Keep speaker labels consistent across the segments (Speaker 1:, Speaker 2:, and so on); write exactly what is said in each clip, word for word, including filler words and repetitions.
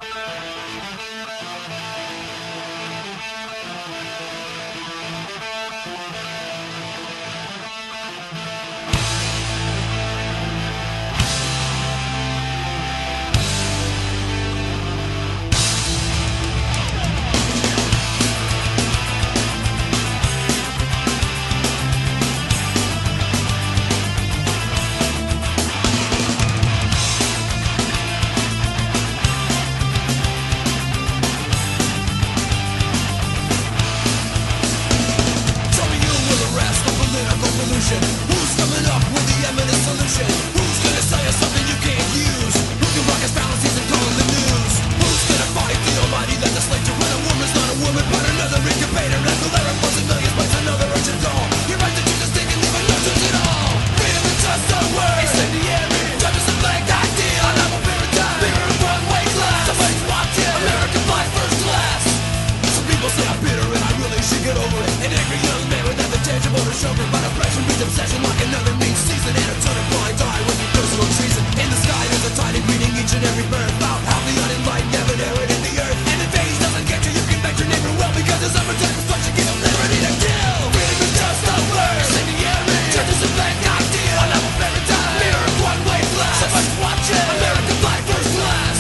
Speaker 1: Who's coming up with the eminent solution? Who's gonna sell you something you can't use? Who can rock his fallacies and call the news? Who's gonna fight the almighty that the slave to run? A woman's not a woman, but another incubator. As the lyric was a million bites, another urgent call. You're right to choose a stick and leave a no choose it all. Freedom is just a word. Incendiary. Judges a blank idea. I have a paradise. Mirror of one-way glass. Somebody's watching. American fly first class. Some people say I'm bitter and I really should get over it. An angry young man with nothing tangible to show for, but oppression breeds obsession like another mean season. And a ton of blind eye when you personal treason. In the sky there's a tiny greeting each and every bird. About how the unenlightened have inherited the earth. And if age doesn't get you, you can bet your neighbor well, because there's summertime destruction, give them liberty to kill. Freedom is just a word. Incendiary. Judges a blank idea. I love a paradise. Mirror of one-way glass. Somebody's watching. American fly first class.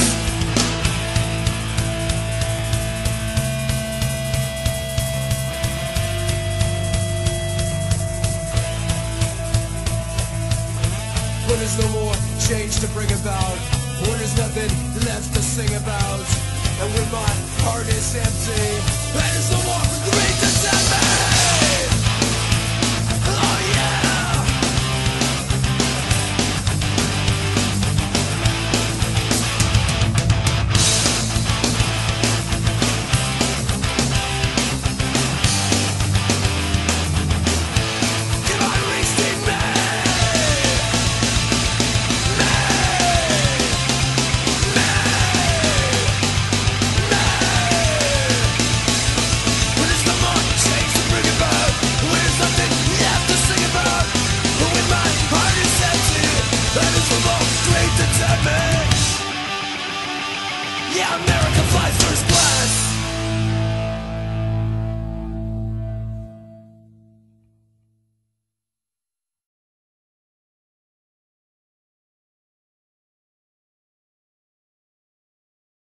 Speaker 1: When there's no more change to bring about, when there's nothing left to sing about, and when my heart is empty, and there's no more great to say.